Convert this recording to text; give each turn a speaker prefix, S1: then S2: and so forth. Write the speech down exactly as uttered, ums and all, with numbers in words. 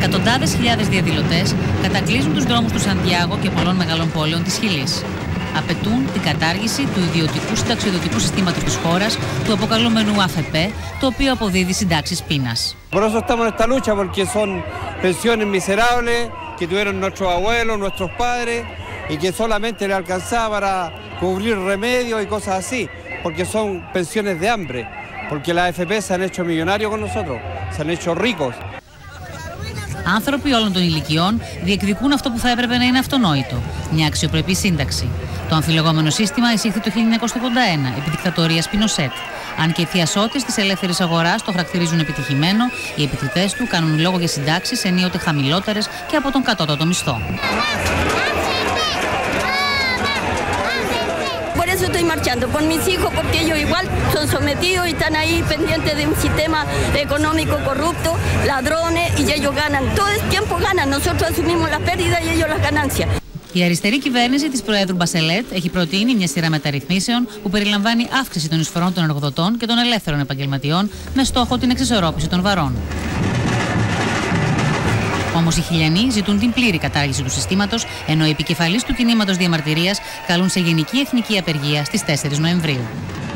S1: εκατοντάδες χιλιάδες διαδηλωτές κατακλείζουν τους δρόμους του Σαντιάγο και πολλών μεγαλών πόλεων της Χιλής. Απαιτούν την κατάργηση του ιδιωτικού συνταξιοδοτικού συστήματος της χώρας, του αποκαλούμενου ΑΦΠ, το οποίο αποδίδει συντάξεις πείνας.
S2: Por eso estamos en esta lucha, porque son pensiones miserables que tuvieron nuestros abuelos, nuestros padres, y que solamente le alcanzaba para cubrir remedios y cosas así, porque son pensiones de hambre, porque las AFP se han hecho millonarios con nosotros, se han hecho ricos.
S1: Άνθρωποι όλων των ηλικιών διεκδικούν αυτό που θα έπρεπε να είναι αυτονόητο, μια αξιοπρεπή σύνταξη. Το αμφιλεγόμενο σύστημα εισήχθη το χίλια εννιακόσια ογδόντα ένα επί δικτατορίας Πινοσέτ. Αν και οι θειασότες της ελεύθερης αγοράς το χαρακτηρίζουν επιτυχημένο, οι επικριτές του κάνουν λόγο για συντάξεις ενίοτε χαμηλότερες και από τον κατώτατο μισθό.
S3: Por eso estoy marchando, por mis hijos, porque ellos igual son sometidos y están ahí pendientes de un sistema económico corrupto, ladrones, y ellos ganan. Todo el tiempo ganan, nosotros asumimos las pérdidas y ellos las ganancias.
S1: Η αριστερή κυβέρνηση της Προέδρου Μπασελέτ έχει προτείνει μια σειρά μεταρρυθμίσεων που περιλαμβάνει αύξηση των εισφορών των εργοδοτών και των ελεύθερων επαγγελματιών με στόχο την εξισορρόπηση των βαρών. Όμως οι Χιλιανοί ζητούν την πλήρη κατάργηση του συστήματος, ενώ οι επικεφαλείς του κινήματος διαμαρτυρίας καλούν σε γενική εθνική απεργία στις τέσσερις Νοεμβρίου.